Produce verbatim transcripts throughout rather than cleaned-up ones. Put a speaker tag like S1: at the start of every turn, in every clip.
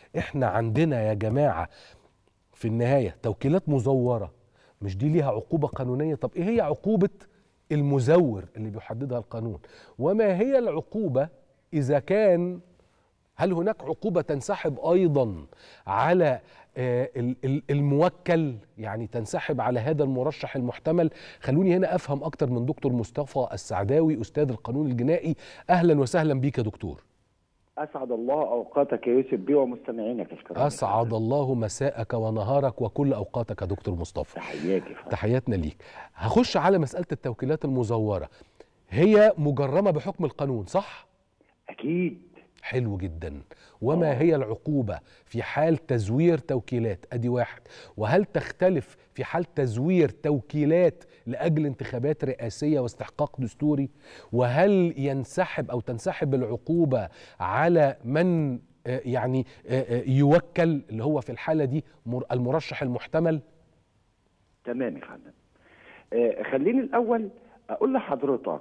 S1: احنا عندنا يا جماعة في النهاية توكيلات مزورة، مش دي ليها عقوبة قانونية؟ طب ايه هي عقوبة المزور اللي بيحددها القانون؟ وما هي العقوبة إذا كان، هل هناك عقوبة تنسحب أيضا على الموكل، يعني تنسحب على هذا المرشح المحتمل؟ خلوني هنا أفهم أكتر من دكتور مصطفى السعداوي أستاذ القانون الجنائي. أهلا وسهلا بيك يا دكتور.
S2: أسعد الله أوقاتك يا يوسف بيه ومستمعينك الكرام.
S1: أسعد الله مساءك ونهارك وكل أوقاتك يا دكتور مصطفى.
S2: تحياتي.
S1: تحياتنا ليك. هخش على مسألة التوكيلات المزورة، هي مجرمة بحكم القانون صح؟
S2: أكيد.
S1: حلو جدا. وما هي العقوبة في حال تزوير توكيلات؟ أدي واحد. وهل تختلف في حال تزوير توكيلات لأجل انتخابات رئاسية واستحقاق دستوري؟ وهل ينسحب أو تنسحب العقوبة على من يعني يوكل، اللي هو في الحالة دي المرشح المحتمل؟
S2: تمام يا فندم. آه خليني الأول أقول لحضرتك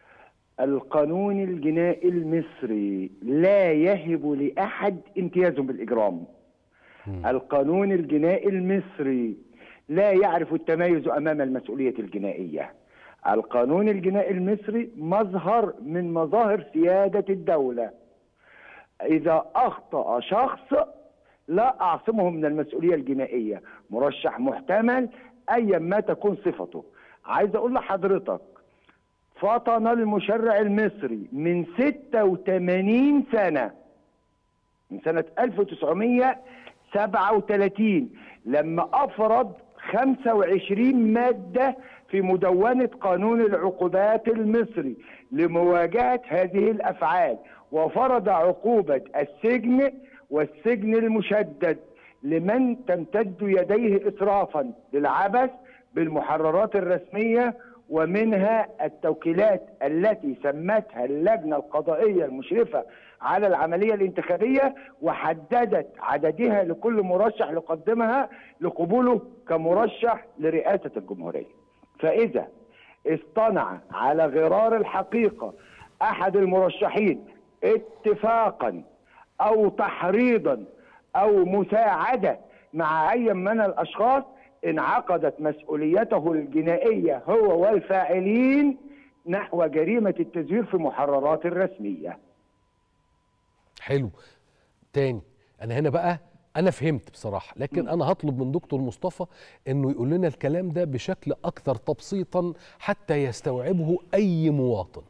S2: القانون الجنائي المصري لا يهب لأحد امتياز بالإجرام. م. القانون الجنائي المصري لا يعرف التميز أمام المسؤولية الجنائية. القانون الجنائي المصري مظهر من مظاهر سيادة الدولة. إذا أخطأ شخص لا أعصمه من المسؤولية الجنائية، مرشح محتمل أيا ما تكون صفته. عايز أقول لحضرتك فطن المشرع المصري من ستة وثمانين سنة، من سنة ألف وتسعمائة وسبعة وثلاثين، لما أفرض خمسة وعشرين مادة في مدونة قانون العقوبات المصري لمواجهة هذه الأفعال، وفرض عقوبة السجن والسجن المشدد لمن تمتد يديه إسرافا للعبث بالمحررات الرسمية، ومنها التوكيلات التي سمتها اللجنة القضائية المشرفة على العملية الانتخابية وحددت عددها لكل مرشح لقدمها لقبوله كمرشح لرئاسة الجمهورية. فإذا اصطنع على غرار الحقيقة أحد المرشحين اتفاقا أو تحريضا أو مساعدة مع أي من الأشخاص، انعقدت مسؤوليته الجنائية هو والفاعلين نحو جريمة التزوير في محررات الرسمية.
S1: حلو. تاني، أنا هنا بقى أنا فهمت بصراحة، لكن م. أنا هطلب من دكتور مصطفى إنه يقول لنا الكلام ده بشكل أكثر تبسيطا حتى يستوعبه أي مواطن.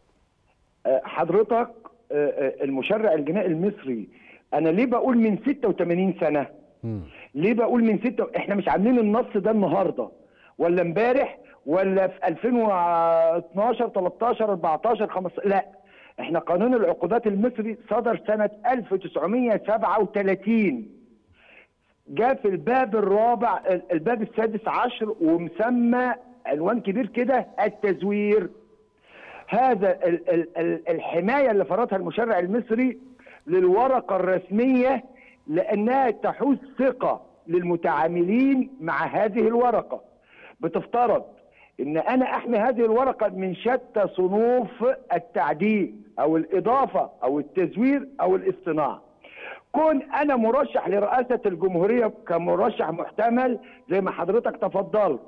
S2: حضرتك المشرع الجنائي المصري، أنا ليه بقول من ستة وثمانين سنة؟ م. ليه بقول من ستة؟ احنا مش عاملين النص ده النهارده ولا امبارح ولا في ألفين واثناشر ثلاثتاشر أربعتاشر خمستاشر، لا، احنا قانون العقوبات المصري صدر سنة ألف وتسعمائة وسبعة وثلاثين، جاء في الباب الرابع الباب السادس عشر ومسمى عنوان كبير كده التزوير. هذا الحماية اللي فرضها المشرع المصري للورقة الرسمية لأنها تحوز ثقة للمتعاملين مع هذه الورقة، بتفترض إن أنا أحمي هذه الورقة من شتى صنوف التعديل أو الإضافة أو التزوير أو الاصطناع. كون أنا مرشح لرئاسة الجمهورية كمرشح محتمل زي ما حضرتك تفضلت،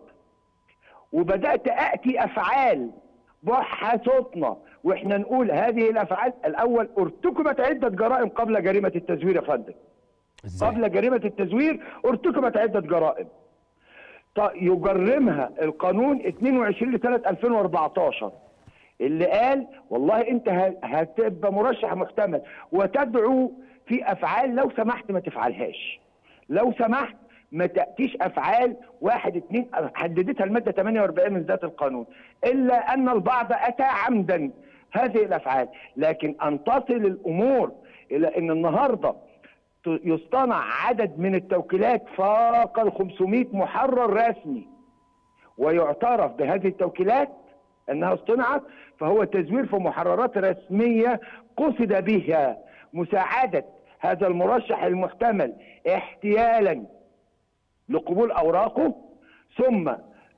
S2: وبدأت أأتي أفعال بحثتنا وإحنا نقول هذه الأفعال، الأول ارتكبت عدة جرائم قبل جريمة التزوير يا فندم. إزاي؟ قبل جريمة التزوير ارتكبت عدة جرائم يجرمها القانون اثنين وعشرين لسنة ألفين وأربعتاشر اللي قال والله انت هتبقى مرشح محتمل وتدعو في افعال لو سمحت ما تفعلهاش، لو سمحت ما تأتيش افعال واحد اتنين، حددتها المادة ثمانية وأربعين من ذات القانون، الا ان البعض اتى عمدا هذه الافعال. لكن ان تصل الامور الى ان النهارده يصطنع عدد من التوكيلات فاق ال خمسمائة محرر رسمي ويعترف بهذه التوكيلات انها اصطنعت، فهو تزوير في محررات رسميه قصد بها مساعده هذا المرشح المحتمل احتيالا لقبول اوراقه، ثم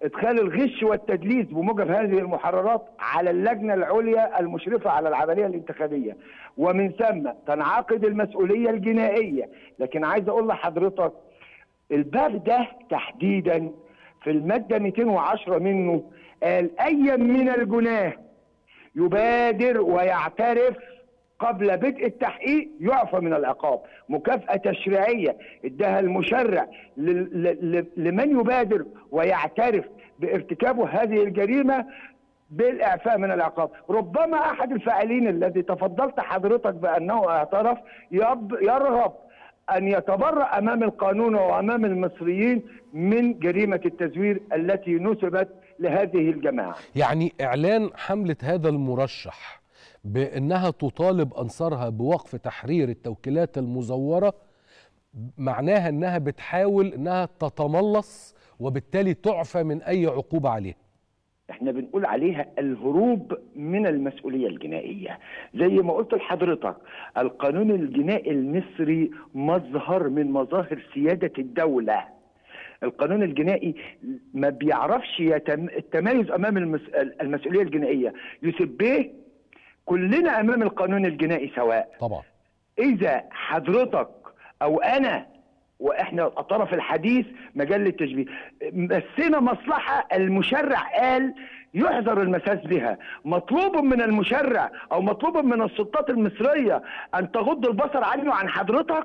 S2: ادخال الغش والتدليس بموجب هذه المحررات على اللجنه العليا المشرفه على العمليه الانتخابيه، ومن ثم تنعقد المسؤوليه الجنائيه. لكن عايز اقول لحضرتك الباب ده تحديدا في الماده مئتين وعشرة منه قال اي من الجناه يبادر ويعترف قبل بدء التحقيق يعفى من العقاب. مكافأة تشريعية اداها المشرع لمن يبادر ويعترف بارتكابه هذه الجريمة بالإعفاء من العقاب. ربما أحد الفاعلين الذي تفضلت حضرتك بأنه اعترف يرغب أن يتبرأ أمام القانون وأمام المصريين من جريمة التزوير التي نسبت لهذه الجماعة.
S1: يعني إعلان حملة هذا المرشح بأنها تطالب أنصارها بوقف تحرير التوكيلات المزورة معناها أنها بتحاول أنها تتملص وبالتالي تعفى من أي عقوبة عليها.
S2: احنا بنقول عليها الهروب من المسؤولية الجنائية. زي ما قلت لحضرتك القانون الجنائي المصري مظهر من مظاهر سيادة الدولة. القانون الجنائي ما بيعرفش يتم... التميز أمام المس... المسؤولية الجنائية. يوسف بيه كلنا أمام القانون الجنائي سواء.
S1: طبعا.
S2: إذا حضرتك أو أنا واحنا الطرف الحديث مجال التشبيه مسينا مصلحه المشرع قال يحذر المساس بها، مطلوب من المشرع او مطلوب من السلطات المصريه ان تغض البصر عنه وعن حضرتك؟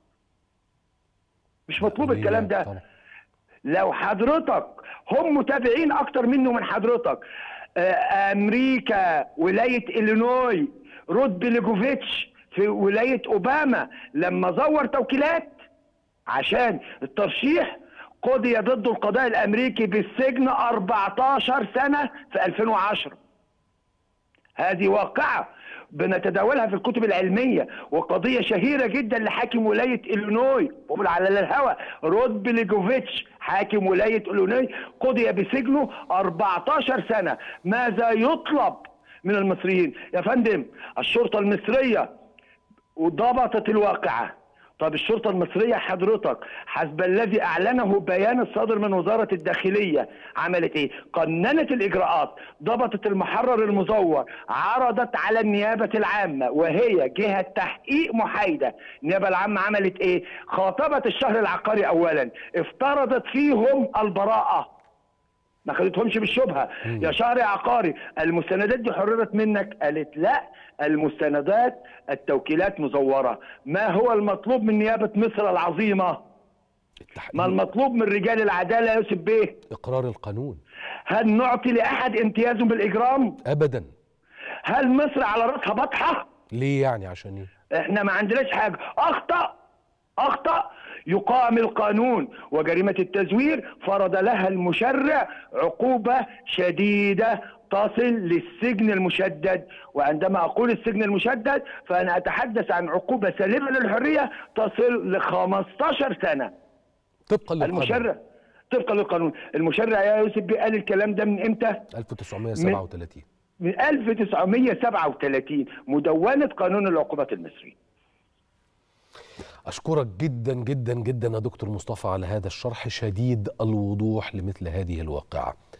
S2: مش مطلوب الكلام ده. طبعا. لو حضرتك هم متابعين اكتر منه من حضرتك. امريكا ولايه إلينوي رود بليجوفيتش في ولايه اوباما لما زور توكيلات عشان الترشيح قضي ضد القضاء الامريكي بالسجن أربعتاشر سنة في ألفين وعشرة. هذه واقعة بنتداولها في الكتب العلمية وقضية شهيرة جدا لحاكم ولاية إلينوي وبقول على الهواء رود بليجوفيتش حاكم ولاية إلينوي قضي بسجنه أربعتاشر سنة. ماذا يطلب من المصريين؟ يا فندم الشرطة المصرية وضبطت الواقعة. طب الشرطة المصرية حضرتك حسب الذي أعلنه بيان الصادر من وزارة الداخلية عملت إيه؟ قننت الإجراءات، ضبطت المحرر المزور، عرضت على النيابة العامة وهي جهة تحقيق محايدة. النيابة العامة عملت إيه؟ خاطبت الشهر العقاري أولا، افترضت فيهم البراءة، ما خدتهمش بالشبهه. يا شهر عقاري المستندات دي حررت منك؟ قالت لا، المستندات التوكيلات مزوره. ما هو المطلوب من نيابه مصر العظيمه؟ التحقيق. ما المطلوب من رجال العداله يا يوسف بيه؟
S1: اقرار القانون.
S2: هل نعطي لاحد امتيازه بالاجرام؟
S1: ابدا.
S2: هل مصر على راسها بطحه؟
S1: ليه يعني؟ عشان ايه؟
S2: احنا ما عندناش حاجه. اخطا اخطا يقام القانون. وجريمة التزوير فرض لها المشرع عقوبة شديدة تصل للسجن المشدد. وعندما أقول السجن المشدد فأنا أتحدث عن عقوبة سالبة للحرية تصل ل خمستاشر سنة
S1: طبقا للقانون.
S2: المشرع طبقا للقانون. المشرع يا يوسف قال الكلام ده من إمتى؟
S1: ألف وتسعمائة وسبعة وثلاثين.
S2: من, من ألف وتسعمائة وسبعة وثلاثين مدونة قانون العقوبات المصري.
S1: أشكرك جدا جدا جدا يا دكتور مصطفى على هذا الشرح شديد الوضوح لمثل هذه الواقعة.